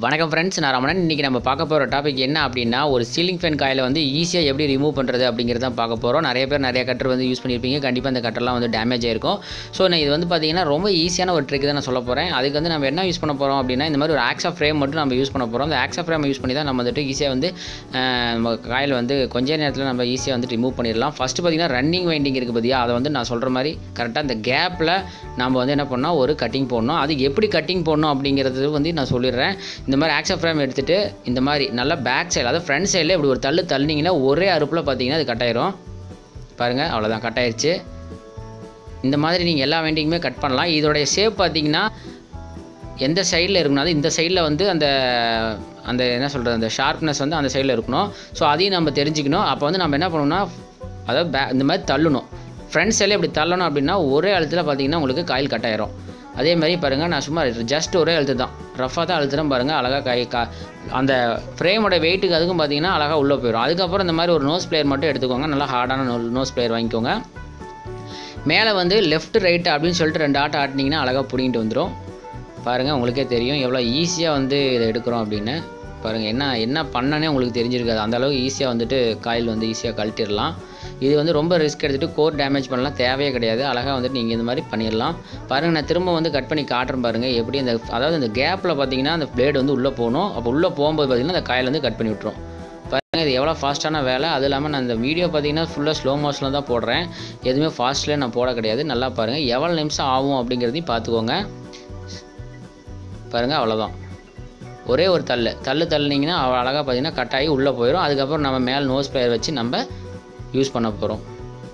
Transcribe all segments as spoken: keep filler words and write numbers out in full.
வணக்கம் ஃப்ரெண்ட்ஸ், நான் ரமணன். இன்றைக்கி நம்ம பார்க்க போகிற டாபிக் என்ன அப்படின்னா, ஒரு சீலிங் ஃபேன் காயில் வந்து ஈஸியாக எப்படி ரிமூவ் பண்ணுறது அப்படிங்கிறது தான் பார்க்க போகிறோம். நிறைய பேர் நிறைய கட்டர் வந்து யூஸ் பண்ணியிருப்பீங்க. கண்டிப்பாக அந்த கட்டர்லாம் வந்து டேமேஜ் ஆயிருக்கும். ஸோ நான் இது வந்து பார்த்தீங்கன்னா ரொம்ப ஈஸியான ஒரு ட்ரிக் தான் நான் சொல்ல போகிறேன். அதுக்கு வந்து நம்ம என்ன யூஸ் பண்ண போகிறோம் அப்படின்னா, இந்த மாதிரி ஒரு ஆக்ஸா ஃப்ரேம் மட்டும் நம்ம யூஸ் பண்ண போகிறோம். அந்த ஆக்ஸா ஃப்ரேம் யூஸ் பண்ணி தான் நம்ம வந்துட்டு ஈஸியாக வந்து நம்ம காயில் வந்து கொஞ்ச நேரத்தில் நம்ம ஈஸியாக வந்து ரிமூவ் பண்ணிடலாம். ஃபஸ்ட்டு பார்த்தீங்கன்னா ரன்னிங் வைண்டிங் இருக்குது பார்த்தியா, அதை வந்து நான் சொல்கிற மாதிரி கரெக்டாக அந்த கேப்பில் நம்ம வந்து என்ன பண்ணால் ஒரு கட்டிங் போடணும். அது எப்படி கட்டிங் போடணும் அப்படிங்கிறது வந்து நான் சொல்லிடுறேன். இந்த மாதிரி ஆக்ஸா ஃப்ரேம் எடுத்துகிட்டு இந்த மாதிரி நல்லா பேக் சைடு, அதாவது ஃப்ரண்ட் சைடில் இப்படி ஒரு தள்ளு தள்ளினீங்கன்னா ஒரே அறுப்பில் பார்த்தீங்கன்னா அது கட் ஆயிரும். பாருங்கள், அவ்வளோதான், கட் ஆயிடுச்சு. இந்த மாதிரி நீங்கள் எல்லா வைண்டிங்குமே கட் பண்ணலாம். இதோடைய ஷேப் பார்த்தீங்கன்னா எந்த சைடில் இருக்கணும், அது இந்த சைடில் வந்து அந்த அந்த என்ன சொல்கிறது, அந்த ஷார்ப்னஸ் வந்து அந்த சைடில் இருக்கணும். ஸோ அதையும் நம்ம தெரிஞ்சுக்கணும். அப்போ வந்து நம்ம என்ன பண்ணணும்னா, அதாவது பே இந்த மாதிரி தள்ளணும். ஃப்ரண்ட் சைடில் இப்படி தள்ளணும் அப்படின்னா ஒரே அழுத்தில் பார்த்தீங்கன்னா உங்களுக்கு காயில் கட் ஆயிரும். அதே மாதிரி பாருங்கள், நான் சும்மா ஜஸ்ட் ஒரே அழுத்து தான், ரஃபாக தான் அழுத்துறேன் பாருங்கள். அழகாக கை கா அந்த ஃப்ரேமோட வெயிட்டுக்கு அதுக்கும் பார்த்தீங்கன்னா அழகாக உள்ளே போயிடும். அதுக்கப்புறம் இந்த மாதிரி ஒரு நோஸ் பிளேயர் மட்டும் எடுத்துக்கோங்க. நல்லா ஹார்டான நோ நோஸ் பிளேயர் வாங்கிக்கோங்க. மேலே வந்து லெஃப்ட் ரைட்டு அப்படின்னு சொல்லிட்டு ரெண்டு ஆட்டை ஆட்டினீங்கன்னா அழகாக பிடிங்கிட்டு வந்துடும். பாருங்கள், உங்களுக்கே தெரியும் எவ்வளோ ஈஸியாக வந்து இதை எடுக்கிறோம் அப்படின்னு. பாருங்கள், என்ன என்ன பண்ணனே உங்களுக்கு தெரிஞ்சிருக்காது. அந்தளவுக்கு ஈஸியாக வந்துட்டு காயில் வந்து ஈஸியாக கழட்டிடலாம். இது வந்து ரொம்ப ரிஸ்க் எடுத்துகிட்டு கோர் டேமேஜ் பண்ணலாம் தேவையே கிடையாது. அழகாக வந்துட்டு நீங்கள் இந்த மாதிரி பண்ணிடலாம். பாருங்கள், நான் திரும்ப வந்து கட் பண்ணி காட்டுறேன் பாருங்கள் எப்படி. அந்த அதாவது அந்த கேப்பில் பார்த்தீங்கன்னா அந்த பிளேடு வந்து உள்ளே போகணும். அப்போ உள்ளே போகும்போது பார்த்தீங்கன்னா அந்த காயில் வந்து கட் பண்ணி விட்டுரும். பாருங்கள், இது எவ்வளோ ஃபாஸ்ட்டான வேலை. அது இல்லாமல் நான் இந்த வீடியோ பார்த்தீங்கன்னா ஃபுல்லாக ஸ்லோ மோஷனில் தான் போடுறேன். எதுவுமே ஃபாஸ்ட்லேயே நான் போட கிடையாது. நல்லா பாருங்கள், எவ்வளோ நிமிஷம் ஆகும் அப்படிங்கிறதையும் பார்த்துக்கோங்க. பாருங்கள், அவ்வளோதான், ஒரே ஒரு தள்ளு தள்ளு தள்ளினீங்கன்னா அழகாக பார்த்தீங்கன்னா கட் ஆகி உள்ளே போயிடும். அதுக்கப்புறம் நம்ம மேலே நோஸ் பிளேயர் வச்சு நம்ம யூஸ் பண்ண போகிறோம்.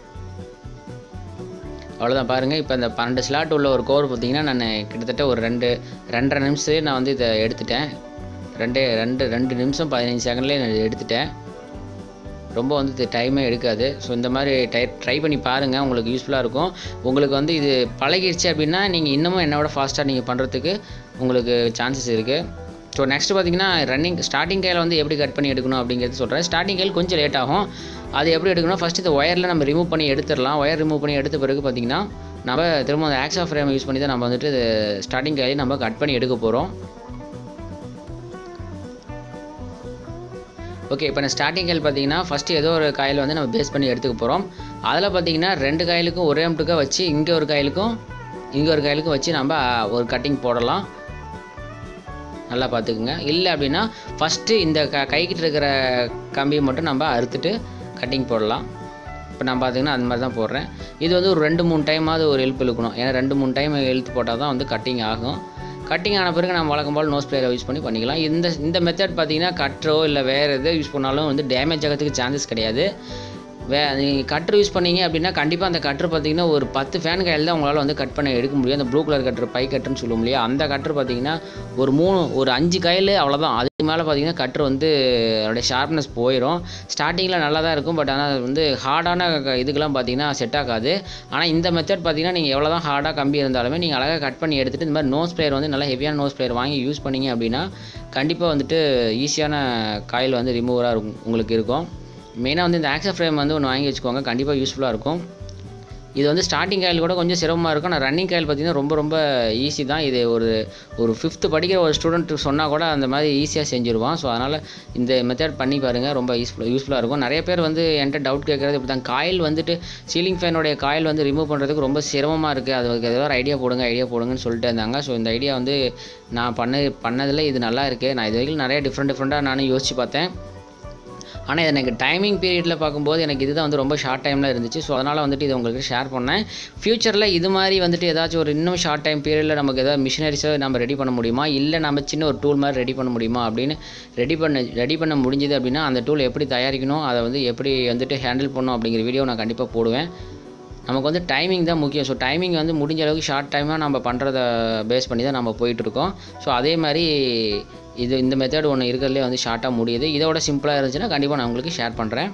அவ்வளோதான். பாருங்கள், இப்போ இந்த பன்னெண்டு ஸ்லாட் உள்ள ஒரு கோர் பார்த்திங்கன்னா நான் கிட்டத்தட்ட ஒரு ரெண்டு ரெண்டரை நிமிஷத்துலேயே நான் வந்து இதை எடுத்துட்டேன். ரெண்டே ரெண்டு ரெண்டு நிமிஷம் பதினஞ்சு செகண்ட்லேயே நான் எடுத்துட்டேன். ரொம்ப வந்து டைமே எடுக்காது. ஸோ இந்த மாதிரி ட்ரை ட்ரை பண்ணி பாருங்கள், உங்களுக்கு யூஸ்ஃபுல்லாக இருக்கும். உங்களுக்கு வந்து இது பழகிடுச்சு அப்படின்னா நீங்கள் இன்னமும் என்னோட ஃபாஸ்ட்டாக நீங்கள் பண்ணுறதுக்கு உங்களுக்கு சான்சஸ் இருக்குது. ஸோ நெக்ஸ்ட்டு பார்த்தீங்கன்னா ரன்னிங் ஸ்டார்டிங் கையில் வந்து எப்படி கட் பண்ணி எடுக்கணும் அப்படிங்கிறது சொல்கிறேன். ஸ்டார்டிங் கையில் கொஞ்சம் லேட் ஆகும். அது எப்படி எடுக்கணும், ஃபஸ்ட்டு இந்த ஒயரில் நம்ம ரிமூவ் பண்ணி எடுத்துடலாம். ஒயர் ரிமூவ் பண்ணி எடுத்த பிறகு பார்த்திங்கன்னா நம்ம திரும்ப அந்த ஆக்ஸா ஃப்ரேம் யூஸ் பண்ணி தான் நம்ம வந்துட்டு ஸ்டார்டிங் கையில் நம்ம கட் பண்ணி எடுக்க போகிறோம். ஓகே, இப்போ நான் ஸ்டார்டிங் காயில் பார்த்தீங்கன்னா ஃபஸ்ட்டு ஏதோ ஒரு காயில் வந்து நம்ம பேஸ் பண்ணி எடுத்துக்க போகிறோம். அதில் பார்த்தீங்கன்னா ரெண்டு காயிலுக்கும் ஒரே அம்ட்டுக்காக வச்சு இங்கே ஒரு காயிலுக்கும் இங்கே ஒரு காயிலுக்கும் வச்சு நம்ம ஒரு கட்டிங் போடலாம். நல்லா பார்த்துக்குங்க. இல்லை அப்படின்னா ஃபஸ்ட்டு இந்த க கைக்கிட்ட இருக்கிற கம்பியை மட்டும் நம்ம அறுத்துட்டு கட்டிங் போடலாம். இப்போ நான் பார்த்திங்கன்னா அந்த மாதிரி தான் போடுறேன். இது வந்து ஒரு ரெண்டு மூணு டைமாவது ஒரு ஹெல்ப் இழுக்கணும். ஏன்னா ரெண்டு மூணு டைம் இழுத்து போட்டால் தான் வந்து கட்டிங் ஆகும். கட்டிங் ஆன பிறகு நம்ம வழக்கம் போல் நோஸ் பிளேயரை யூஸ் பண்ணி பண்ணிக்கலாம். இந்த இந்த மெத்தட் பார்த்திங்கன்னா கட்டரோ இல்லை வேறு எது யூஸ் பண்ணாலும் வந்து டேமேஜ் ஆகிறதுக்கு சான்சஸ் கிடையாது. வே நீங்கள் கட்ரு யூஸ் பண்ணிங்க அப்படின்னா கண்டிப்பாக அந்த கட்ரு பார்த்திங்கன்னா ஒரு பத்து ஃபேன் கையில் தான் உங்களால் வந்து கட் பண்ண எடுக்க முடியும். அந்த ப்ளூ கலர் கட்ரு, பை கட்டுன்னு சொல்லுவோம் இல்லையா, அந்த கட்ரு பார்த்திங்கன்னா ஒரு மூணு ஒரு அஞ்சு கையில் அவ்வளோதான். அதுக்கு மேலே பார்த்திங்கன்னா கட்ரு வந்து அதோடைய ஷார்ப்னஸ் போயிடும். ஸ்டார்டிங்கில் நல்லா தான் இருக்கும், பட் ஆனால் வந்து ஹார்டான இதுக்கெல்லாம் பார்த்திங்கன்னா செட் ஆகாது. ஆனால் இந்த மெத்தட் பார்த்திங்கன்னா நீங்கள் எவ்வளோ தான் ஹார்டாக கம்பி இருந்தாலுமே நீங்கள் அழகாக கட் பண்ணி எடுத்துகிட்டு இந்த மாதிரி நோஸ் பிளேயர் வந்து நல்லா ஹெவியான நோஸ் பிளேயர் வாங்கி யூஸ் பண்ணிங்க அப்படின்னா கண்டிப்பாக வந்துட்டு ஈஸியான காயில் வந்து ரிமூவராக இருக்கும் உங்களுக்கு இருக்கும். மெயினாக வந்து இந்த ஆக்ஸா ஃப்ரேம் வந்து ஒன்று வாங்கி வச்சுக்கோங்க, கண்டிப்பாக யூஸ்ஃபுல்லாக இருக்கும். இது வந்து ஸ்டார்டிங் காயில் கூட கொஞ்சம் சிரமமாக இருக்கும். ஆனால் ரன்னிங் காயில் பார்த்திங்கன்னா ரொம்ப ரொம்ப ஈஸி தான். இது ஒரு ஒரு ஃபிஃப்த்து படிக்கிற ஒரு ஸ்டூடெண்ட்டு சொன்னால் கூட அந்த மாதிரி ஈஸியாக செஞ்சுருவான். ஸோ அதனால் இந்த மெத்தட் பண்ணி பாருங்கள், ரொம்ப யூஸ்ஃபுல்லாக யூஸ்ஃபுல்லாக இருக்கும். நிறைய பேர் வந்து என்கிட்ட டவுட் கேட்குறது இப்படி தான், காயில் வந்துட்டு சீலிங் ஃபேனுடைய காயில் வந்து ரிமூவ் பண்ணுறதுக்கு ரொம்ப சிரமமாக இருக்குது, அதுக்கு ஏதாவது ஒரு ஐடியா போடுங்க ஐடியா போடுங்கன்னு சொல்லிட்டு இருந்தாங்க. ஸோ இந்த ஐடியா வந்து நான் பண்ண பண்ணதில் இது நல்லா இருக்குது. நான் இது வரைக்கும் நிறைய டிஃப்ரெண்ட் டிஃப்ரெண்ட்டாக நானும் யோசிச்சு பார்த்தேன். ஆனால் எனக்கு டைமிங் பீரியடில் பார்க்கும்போது எனக்கு இதுதான் வந்து ரொம்ப ஷார்ட் டைமில் இருந்துச்சு. ஸோ அதனால் வந்துட்டு இதை உங்களுக்கு ஷேர் பண்ணேன். ஃப்யூச்சரில் இது மாதிரி வந்துட்டு ஏதாச்சும் ஒரு இன்னும் ஷார்ட் டைம் பீரியடில் நமக்கு ஏதாவது மிஷினரிஸை நம்ம ரெடி பண்ண முடியுமா, இல்லை நம்ம சின்ன ஒரு டூல் மாதிரி ரெடி பண்ண முடியுமா அப்படின்னு ரெடி பண்ண ரெடி பண்ண முடிஞ்சுது அப்படின்னா அந்த டூல் எப்படி தயாரிக்கணும், அதை வந்து எப்படி வந்துட்டு ஹேண்டில் பண்ணணும் அப்படிங்கிற வீடியோ நான் கண்டிப்பாக போடுவேன். நமக்கு வந்து டைமிங் தான் முக்கியம். ஸோ டைமிங் வந்து முடிஞ்ச அளவுக்கு ஷார்ட் டைமாக நம்ம பண்ணுறத பேஸ் பண்ணி தான் நம்ம போயிட்டுருக்கோம். ஸோ அதே மாதிரி இது இந்த மெத்தட் ஒன்று இருக்கிறதுலே வந்து ஷார்ட்டாக முடியுது. இதோட சிம்பிளாக இருந்துச்சுன்னா கண்டிப்பாக நான் உங்களுக்கு ஷேர் பண்ணுறேன்.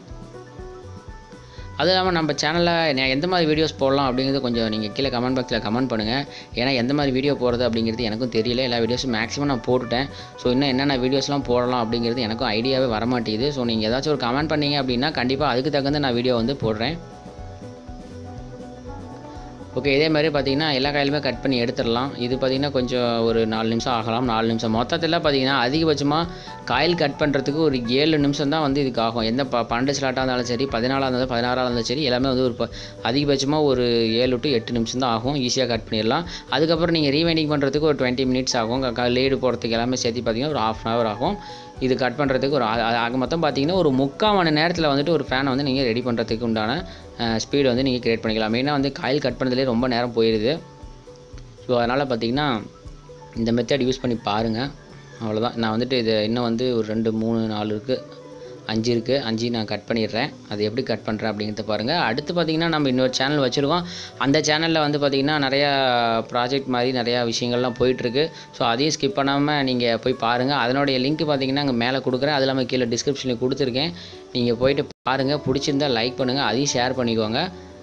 அது இல்லாமல் நம்ம சேனலில் நான் எந்த மாதிரி வீடியோஸ் போடலாம் அப்படிங்கிறது கொஞ்சம் நீங்கள் கீழே கமெண்ட் பாக்ஸில் கமெண்ட் பண்ணுங்கள். ஏன்னா எந்த மாதிரி வீடியோ போடுறது அப்படிங்கிறது எனக்கும் தெரியல. எல்லா வீடியோஸும் மேக்ஸிமம் நான் போட்டுட்டேன். ஸோ இன்னும் என்னென்ன வீடியோஸ்லாம் போடலாம் அப்படிங்கிறது எனக்கும் ஐடியாவே வரமாட்டேங்குது. ஸோ நீங்கள் ஏதாச்சும் ஒரு கமெண்ட் பண்ணிங்க அப்படின்னா கண்டிப்பாக அதுக்கு தகுந்த நான் வீடியோ வந்து போடுறேன். ஓகே, இதே மாதிரி பார்த்தீங்கன்னா எல்லா காயிலுமே கட் பண்ணி எடுத்துடலாம். இது பார்த்திங்கன்னா கொஞ்சம் ஒரு நாலு நிமிஷம் ஆகலாம். நாலு நிமிஷம் மொத்தத்தில் பார்த்திங்கன்னா அதிகபட்சமாக காயில் கட் பண்ணுறதுக்கு ஒரு ஏழு நிமிஷம் தான் வந்து இதுக்கு ஆகும். எந்த ப பன்னெண்டு ஸ்லாட்டாக இருந்தாலும் சரி, பதினாலாக இருந்தாலும் பதினாறாக இருந்தாலும் சரி, எல்லாமே வந்து ஒரு அதிகபட்சமாக ஒரு ஏழு டு எட்டு நிமிஷம் தான் ஆகும். ஈஸியாக கட் பண்ணிடலாம். அதுக்கப்புறம் நீங்கள் ரீவைண்டிங் பண்ணுறதுக்கு ஒரு டுவெண்ட்டி மினிட்ஸ் ஆகும். லீடு போகிறதுக்கு எல்லாமே சேர்த்து பார்த்திங்கன்னா ஒரு ஹாஃப் அன் ஹவர் ஆகும். இது கட் பண்ணுறதுக்கு ஒரு ஆக மொத்தம் பார்த்திங்கன்னா ஒரு முக்கால் மணி நேரத்தில் வந்துட்டு ஒரு ஃபேனை வந்து நீங்கள் ரெடி பண்ணுறதுக்கு உண்டான ஸ்பீடு வந்து நீங்கள் க்ரியேட் பண்ணிக்கலாம். மெயினாக வந்து காயில் கட் பண்ணுறதுலேயே ரொம்ப நேரம் போயிடுது. ஸோ அதனால் பார்த்திங்கன்னா இந்த மெத்தட் யூஸ் பண்ணி பாருங்கள். அவ்வளோதான். நான் வந்துட்டு இது இன்னும் வந்து ஒரு ரெண்டு மூணு நாலு இருக்குது, அஞ்சு இருக்குது. அஞ்சு நான் கட் பண்ணிடுறேன். அது எப்படி கட் பண்ணுறேன் அப்படிங்கிறத பாருங்கள். அடுத்து பார்த்திங்கன்னா நம்ம இன்னொரு சேனல் வச்சுருக்கோம். அந்த சேனலில் வந்து பார்த்திங்கன்னா நிறையா ப்ராஜெக்ட் மாதிரி நிறையா விஷயங்கள்லாம் போயிட்டுருக்கு. ஸோ அதையும் ஸ்கிப் பண்ணாமல் நீங்கள் போய் பாருங்கள். அதனுடைய லிங்க் பார்த்திங்கன்னா அங்கே மேலே கொடுக்குறேன். அது இல்லாமல் கீழே டிஸ்கிரிப்ஷனில் கொடுத்துருக்கேன். நீங்கள் போய்ட்டு பாருங்கள். பிடிச்சிருந்தால் லைக் பண்ணுங்கள், அதையும் ஷேர் பண்ணிக்கோங்க.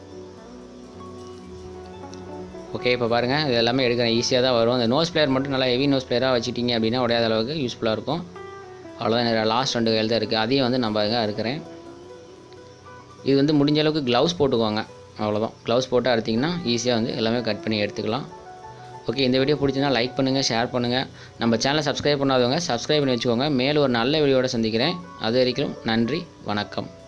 ஓகே, இப்போ பாருங்கள் இது எல்லாமே எடுக்கிறேன். ஈஸியாக தான் வரும். அந்த நோஸ் பிளேயர் மட்டும் நல்லா ஹெவி நோஸ் பிளேயராக வச்சுட்டிங்க அப்படின்னா உடையாத அளவுக்கு யூஸ்ஃபுல்லாக இருக்கும். அவ்வளோதான். லாஸ்ட் ரெண்டு கையில் தான் இருக்குது. அதையும் வந்து நம்ம தான் இருக்கிறேன். இது வந்து முடிஞ்ச அளவுக்கு க்ளவுஸ் போட்டுக்கோங்க. அவ்வளோதான். க்ளவுஸ் போட்டு அறுத்திங்கன்னா ஈஸியாக வந்து எல்லாமே கட் பண்ணி எடுத்துக்கலாம். ஓகே, இந்த வீடியோ பிடிச்சிருந்தா லைக் பண்ணுங்கள், ஷேர் பண்ணுங்கள். நம்ம சேனலை சப்ஸ்கிரைப் பண்ணாதவங்க சப்ஸ்கிரைப் பண்ணி வச்சுக்கோங்க. மேலும் ஒரு நல்ல வீடியோட சந்திக்கிறேன். அது வரைக்கும் நன்றி, வணக்கம்.